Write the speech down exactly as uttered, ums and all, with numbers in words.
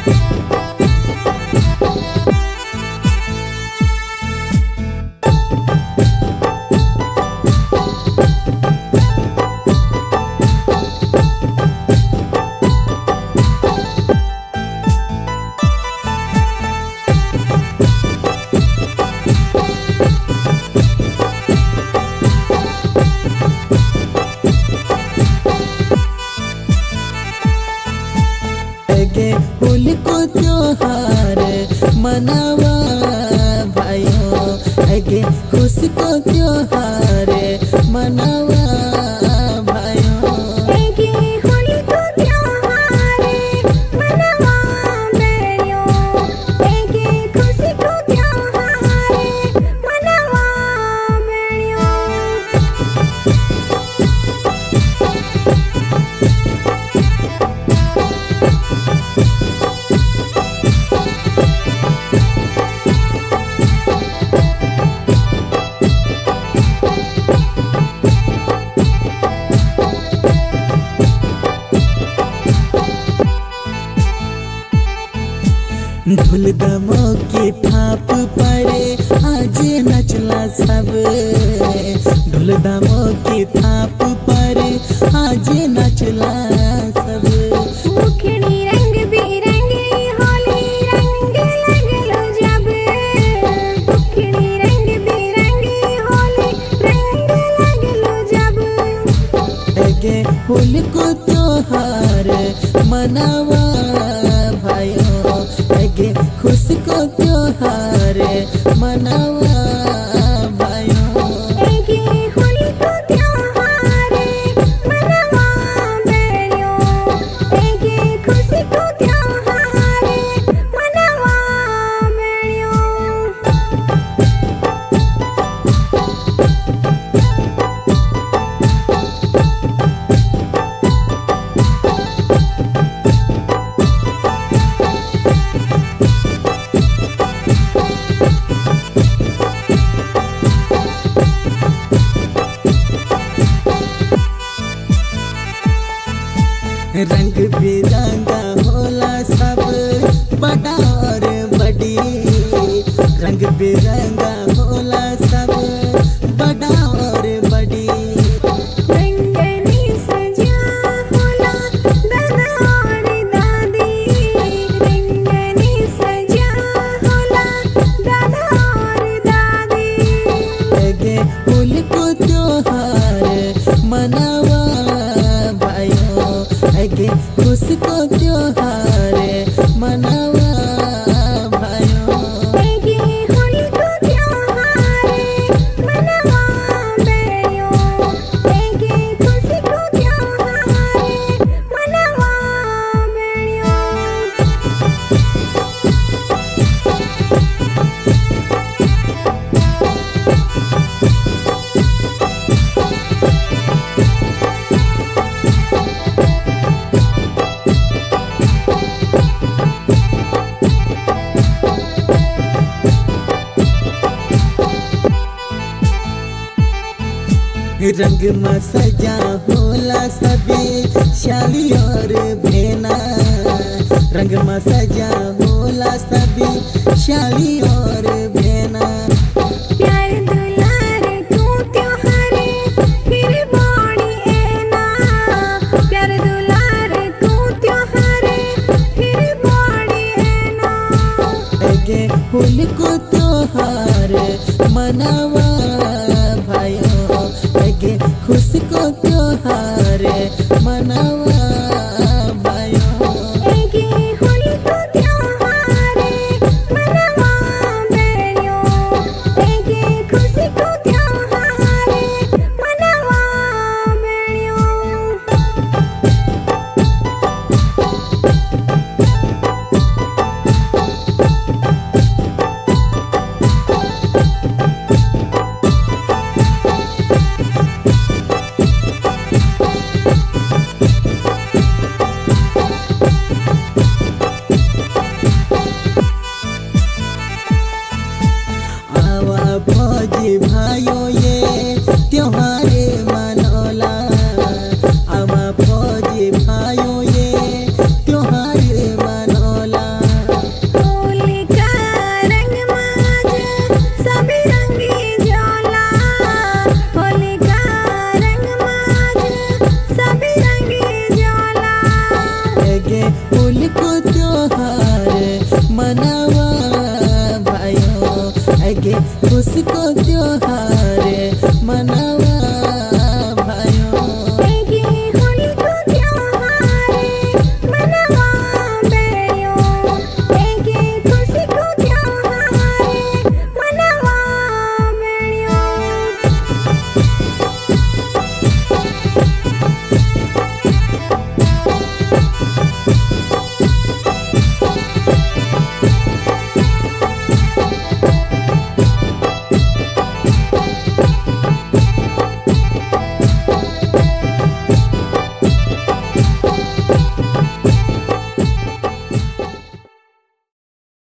होली को त्योहार मनावा भाइयों, आगे खुशी को त्योहार मनावा भाइयों। आगे होली को त्योहार मनावा बहनों, आगे खुशी को त्योहार मनावा बहनों। ढोल दमो की थाप परे आज नचला सब, ढोल दमो की थाप परे आज नचला सब। मुखड़ी रंग बिरंगी होली रंग लगलो जब, मुखड़ी रंग बिरंगी होली रंग लगलो जब। आगे होली को त्योहार मनावा भाइयों, आगे खुशी को त्योहार मनावा भाइयों। आगे होली को त्योहार मनावा बहनों, आगे खुशी को त्योहार मनावा बहनों। रंग बिरंगा होला सब बड़ा और बड़ी, रंग बिरंगा होला सब बड़ा और बड़ी। रंगनी सजा होला दादा और दादी, रंगनी सजा होला दादा और दादी। आगे होली को त्योहार मनावा भाइयों, आगे खुशी को त्योहार मनावा भाइयों। आगे होली को त्योहार मनावा बहनों, आगे खुशी को त्योहार मनावा बहनों। रंग में सजा होला सभी शाली और भेना, रंग में सजा होला सभी शाली और भेना। प्यार दुलार तू त्योहार फिर बाड़ी एना, प्यार दुलार तू त्योहार फिर बाड़ी एना। आगे होली को त्योहार मनावा भाइयों, आगे खुशी को त्योहार मनावा भाइयों। आगे होली को त्योहार मनावा बहनों, खुश को